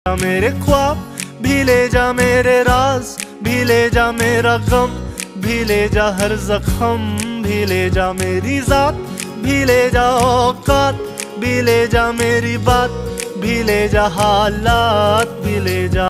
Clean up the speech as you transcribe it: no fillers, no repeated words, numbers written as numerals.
मेरे ख्वाब भी ले जा, मेरे राज भी ले जा, मेरा गम भी ले जा, हर जख्म भी ले जा, मेरी जात भी ले जा, औकात भी ले जा, मेरी बात भी ले जा, हालात भी ले जा।